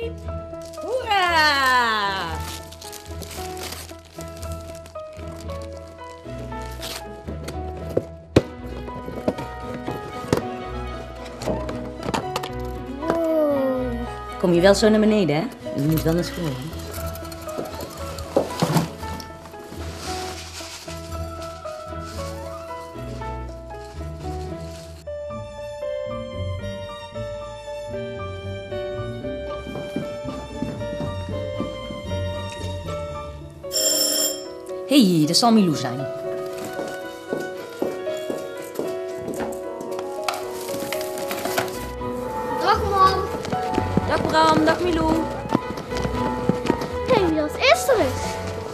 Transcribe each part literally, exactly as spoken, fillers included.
piep. Hoera! Wow. Kom je wel zo naar beneden, hè? Je moet wel naar school, hè? Hé, hey, dat zal Milou zijn. Dag mam. Dag Bram, dag Milou. Hé, hey, dat is er eens.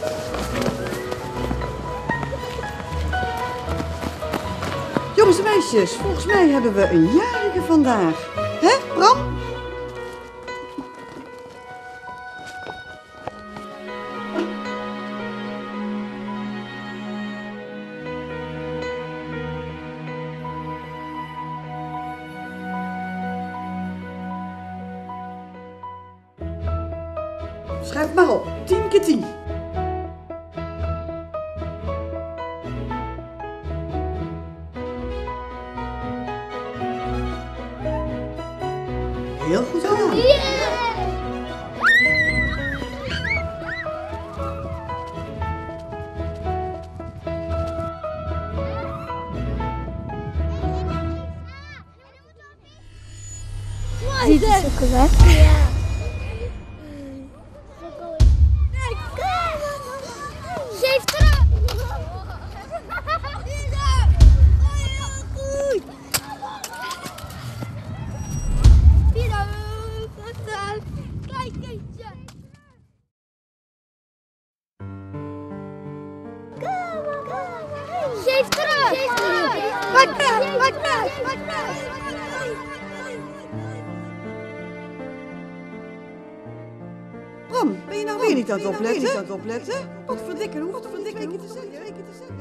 Jongens en meisjes, volgens mij hebben we een jarige vandaag. Hè, Bram? Schrijf maar op. Tien keer tien. Heel goed gedaan. Yeah! Ziet het zo correct? Ja. Geef terug! Klein kindje! Geef terug! Geef terug! Wat terug! Wat terug! Wat terug! Bram, ben je nou weer niet aan het opletten? Niet aan het opletten? Wat verdikken, hoe wat verdikken ik je te zeggen? Ik je te zeggen?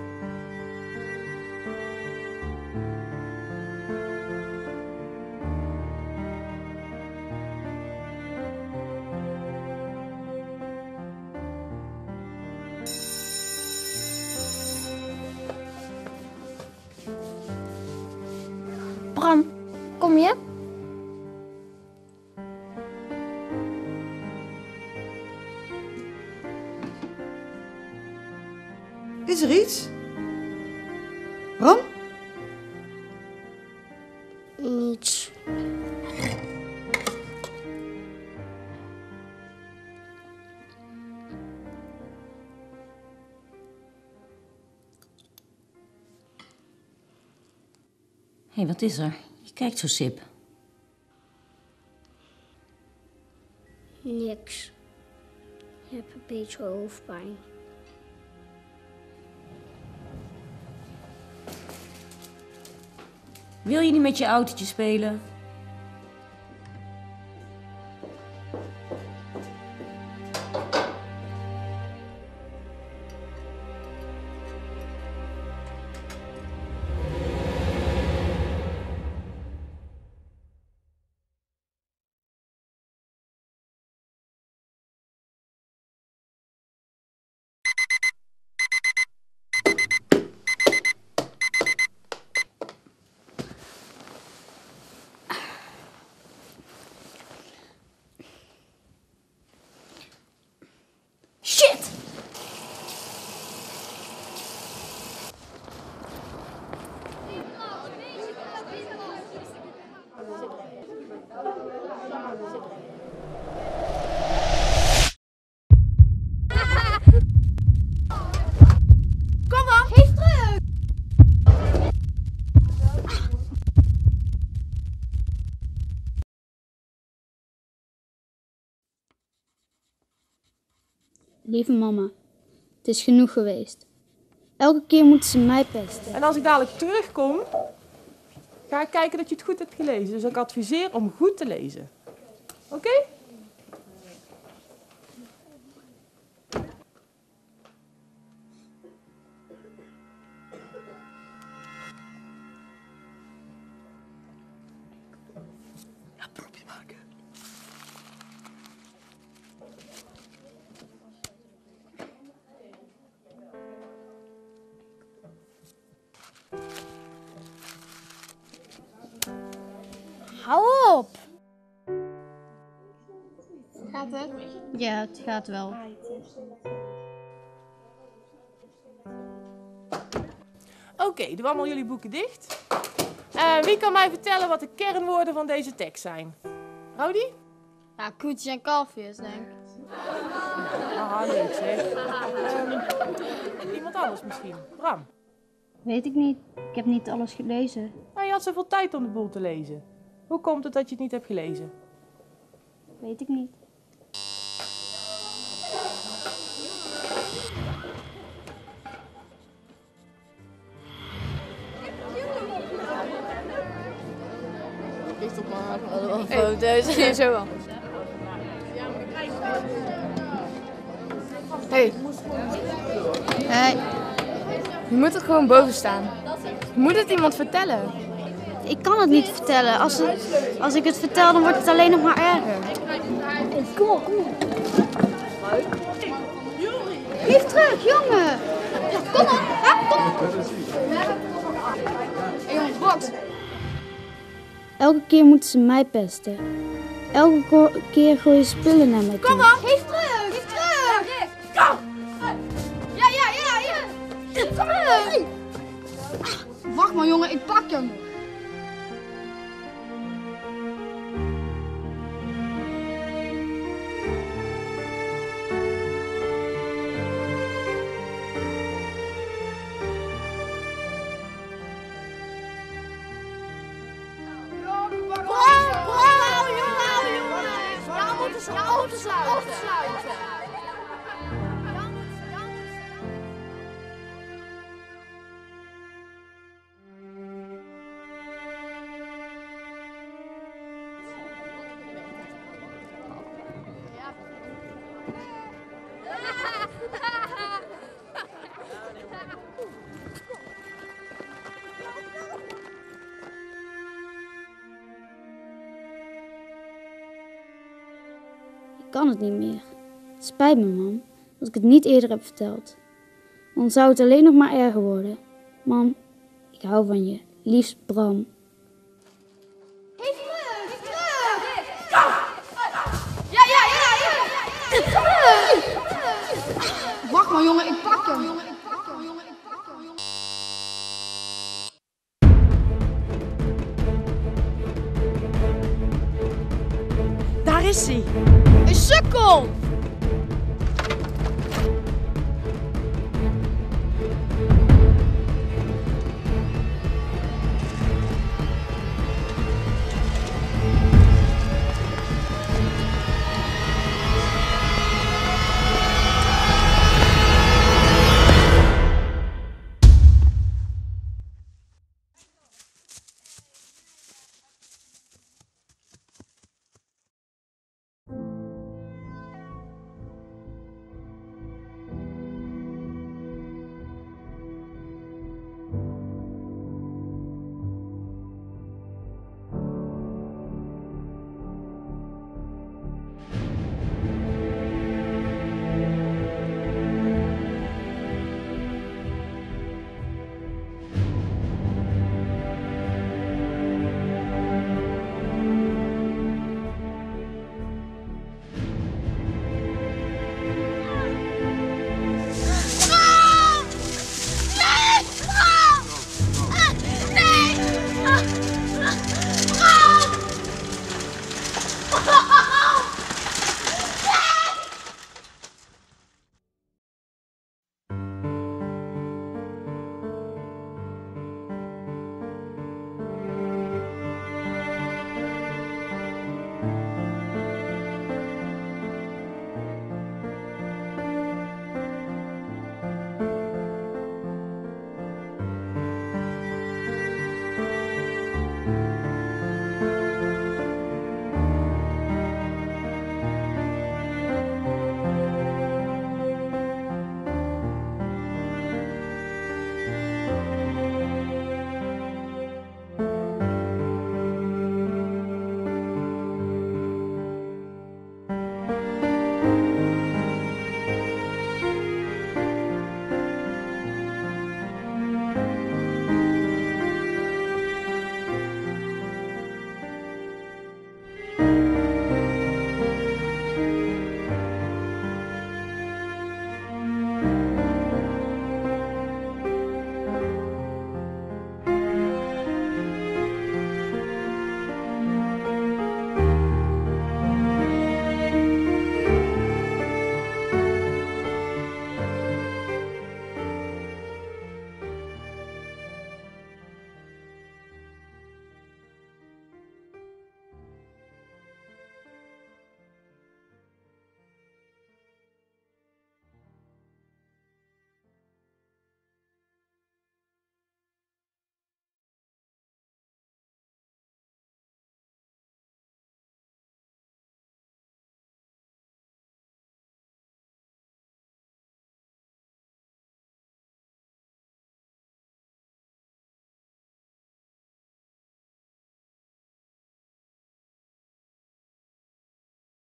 Bram, kom je? Is er iets? Bram? Niets. Hé, hey, wat is er? Je kijkt zo sip. Niks. Ik heb een beetje hoofdpijn. Wil je niet met je autootje spelen? Shit! Kom dan! Geef terug! Lieve mama, het is genoeg geweest. Elke keer moeten ze mij pesten. En als ik dadelijk terugkom, ga ik kijken dat je het goed hebt gelezen. Dus ik adviseer om goed te lezen. Oké? Okay? Ja, propje maken. Ja, het gaat wel. Oké, okay, doen allemaal jullie boeken dicht. Uh, wie kan mij vertellen wat de kernwoorden van deze tekst zijn? Rowdy? Ja, koetjes en kalfjes, denk ik. Ah, leuk zeg. Um, iemand anders misschien? Bram? Weet ik niet. Ik heb niet alles gelezen. Nou, je had zoveel tijd om de boel te lezen. Hoe komt het dat je het niet hebt gelezen? Weet ik niet. Ligt op mijn foto's. Hey, zo wel. Hey. Hey. Je moet er gewoon boven staan. Je moet het iemand vertellen. Ik kan het niet vertellen. Als, het, als ik het vertel, dan wordt het alleen nog maar erger. Kom op, kom op. Blijf terug, jongen. Ja, kom op. Ja, kom op. Hey, jongens, wat? Elke keer moeten ze mij pesten. Elke keer gooien spullen naar mij toe. Kom op. Geef terug. Geef terug. Kom. Ja, ja, ja, ja. Geef terug. Wacht maar, jongen. Ik pak hem. Ik kan het niet meer. Het spijt me, mam, dat ik het niet eerder heb verteld. Dan zou het alleen nog maar erger worden. Mam, ik hou van je. Liefst Bram. Geef terug! Geef terug! Ja, ja, ja, ja! Geef terug! Wacht maar, jongen, ik pak hem. Daar is hij. Een sukkel!